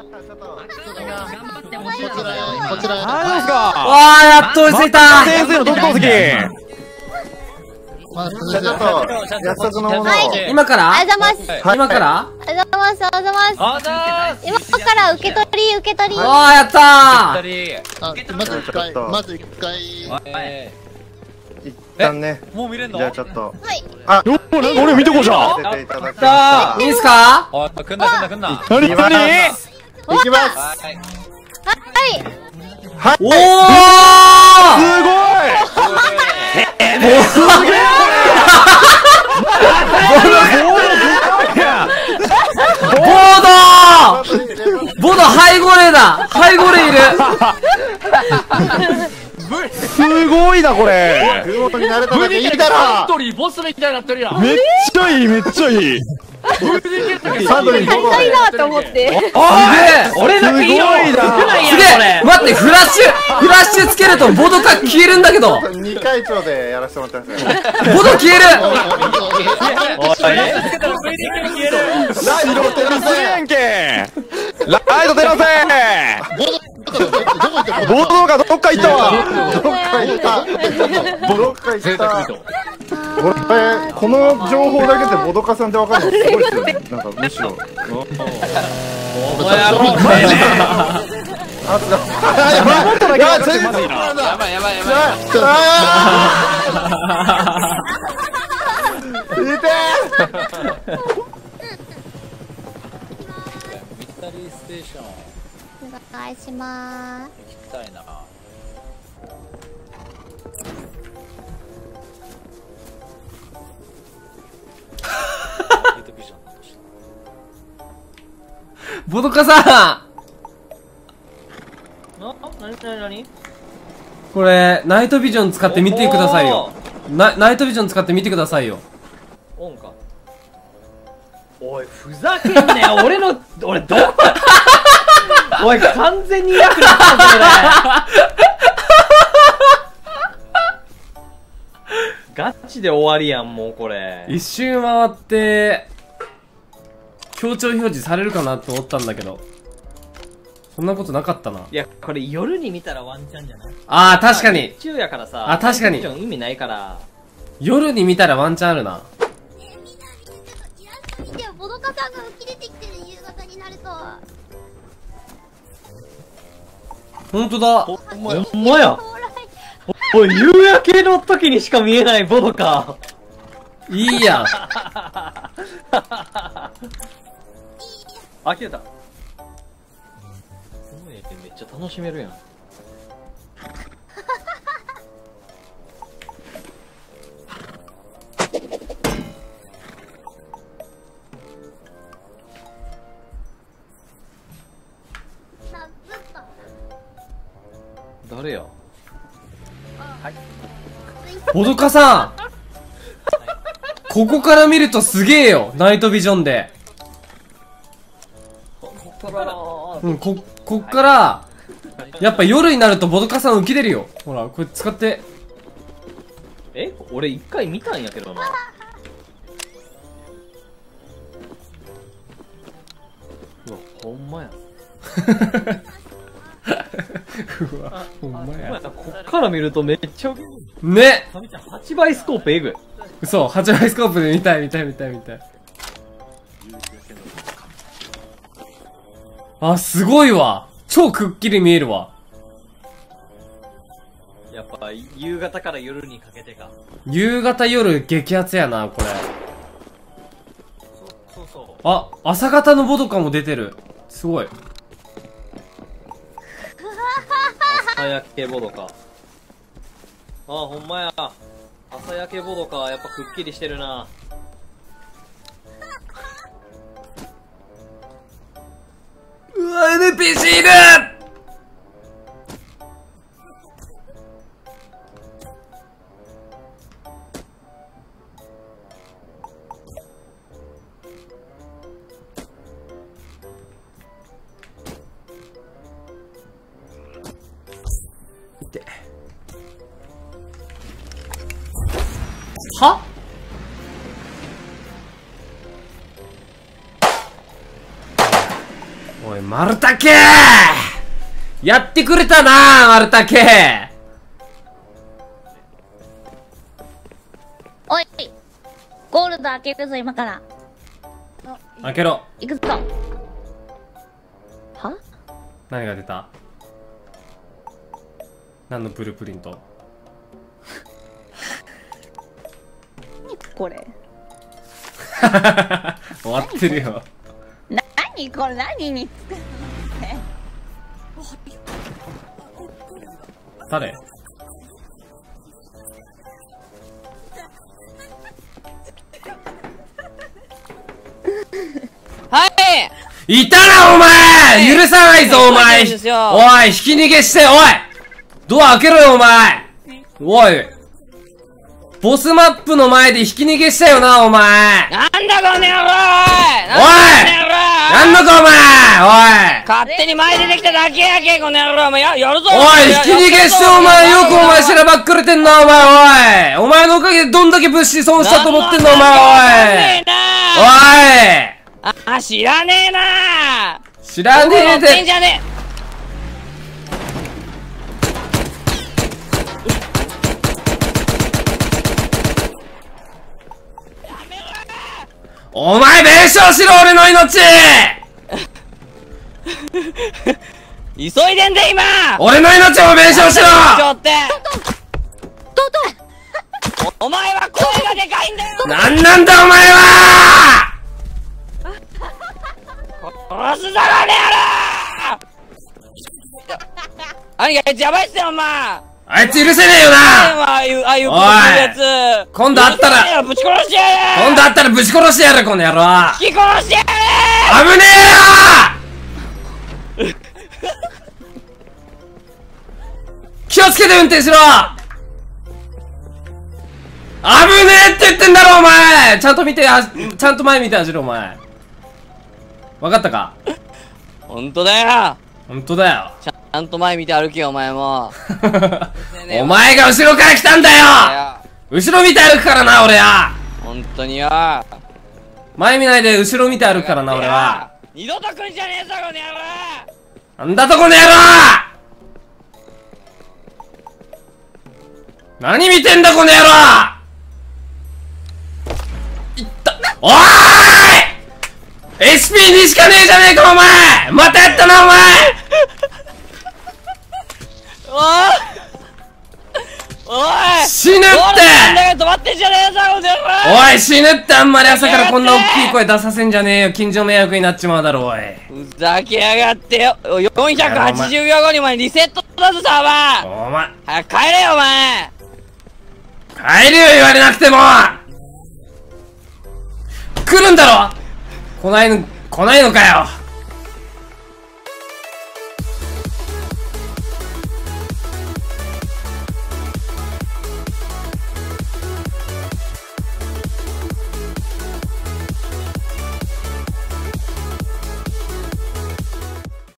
こちら。 ありますか。 わあ、やっと追いついた。 先生の特等席。 ちょっと約束のものを。 今からありがとうございます。 今からありがとうございます。ありがとうございます。今から受け取り。 わあ、やったー。 まず一回。一旦ね。 もう見れんの？ じゃあちょっと。 はい。 あ、俺見てこうじゃん。 出ていただきました。 いいっすか？ お、来んな。 何？ いきます。 おー、 すごい。 ボードハイゴレーだ。ハイゴレーいる。 すごいなこれ。 グモになれただけいいだろ。 ボスみたいになってるやん。 めっちゃいいめっちゃいい。 サンドリー足りないなと思って。 すげえ。 俺だけいいよ。 すげえ。待って、フラッシュつけるとボドカ消えるんだけど。 2回長でやらせてもらってます。 ボド消える。 ライト照らせ。 やんけ。ライト照らせ。ボードがどっか行ったわ。 どっか行った。この情報だけでボドカさんってわかるのすごいですよね。なんかむしろ。 お願いしまーす。 行きたいな。 ボドカさん。 何？ これ、ナイトビジョン使って見てくださいよ。ナイトビジョン使って見てくださいよ。 オンか。おい、ふざけんなよ。俺どこおい、完全に役に立ったぞ、ガチで終わりやん、もうこれ。 一周回って、強調表示されるかなと思ったんだけど。そんなことなかったな。 いや、これ夜に見たらワンチャンじゃない？ ああ、確かに。 日中やからさ。 あ、確かに。 意味ないから。 夜に見たらワンチャンあるな。 でもボドカさんが浮き出てきてる夕方になると。 ほんとだ。 ほんまや。おい、夕焼けの時にしか見えないボドカ。 いいやん。 あ、切れた。この絵ってめっちゃ楽しめるやん。誰や？ ボドカさん、ここから見るとすげえよ、ナイトビジョンで。うん、こっから、やっぱ夜になるとボドカさん浮き出るよ。ほら、これ使って。 俺一回見たんやけどな。うわ、ほんまや。 うわ、ほんまや。 こっから見るとめっちゃウケる。 ね。 8倍スコープえぐい。 そう、8倍スコープで見たい。あ、すごいわ。超くっきり見えるわ。 やっぱ夕方から夜にかけてか。 夕方夜激アツやな、これ。 そう。 あ、朝方のボドカも出てる。すごい。 朝焼けボドカ。あ、ほんまや。朝焼けボドカ、やっぱくっきりしてるな。 うわ、NPC いる！は？おおい、丸竹やってくれたな、丸竹。 おい、ゴールド開けるぞ、今から。 開けろ。 行くぞ。は？ 何が出た？何のブループリント？ これ。 終わってるよ。 何これ、何に作るの？ 誰？ はい。 いたな、お前。許さないぞ、お前。おい、引き逃げして、おい。ドア開けろよ、お前。おい。ボスマップの前で引き逃げしたよな、お前。 なんだこの野郎、おい。 やんのか、お前。おい。 勝手に前出てきただけやけ、この野郎。お前やるぞ。 おい、引き逃げして、お前、よくお前しらばっくれてんな、お前、おい。お前のおかげでどんだけ物資損したと思ってんの、お前、おい。 あ、知らねえな。 知らねえで。 んじゃねえ。 お前弁償しろ、俺の命。 急いでんで、今。 俺の命を弁償しろ。 お前は声がでかいんだよ。 なんなんだ、お前は。 殺すぞ、この野郎。あいつやばいっすよ、お前。 あいつ許せねえよな。 ああいうことするやつ。 今度会ったらぶち殺してやる。 今度会ったらぶち殺してやる、この野郎。 引き殺してやる。 危ねえよ。気をつけて運転しろ。危ねえって言ってんだろ、お前。ちゃんと見て、ちゃんと前見て走ろ、お前。わかったか？ ほんとだよ。 ほんとだよ。 ちゃんと前見て歩けよ、お前も。 お前が後ろから来たんだよ。後ろ見て歩くからな、俺は。 ほんとによ。 前見ないで後ろ見て歩くからな、俺は。 二度と来んじゃねえぞ、この野郎。 なんだと、この野郎。何見てんだ、この野郎。いった。おーい !SP2 しかねえじゃねえか、お前。またやったな、お前。 おい死ぬって。 止まってんじゃねえぞ、この野郎。 おい、死ぬって。あんまり朝からこんな大きい声出させんじゃねえよ。近所迷惑になっちまうだろ、おい。 ふざけやがってよ。480秒後にお前リセットだぞ、サーバー。 お前早く帰れよ、お前。 帰るよ、言われなくても。来るんだろ。来ないのかよ。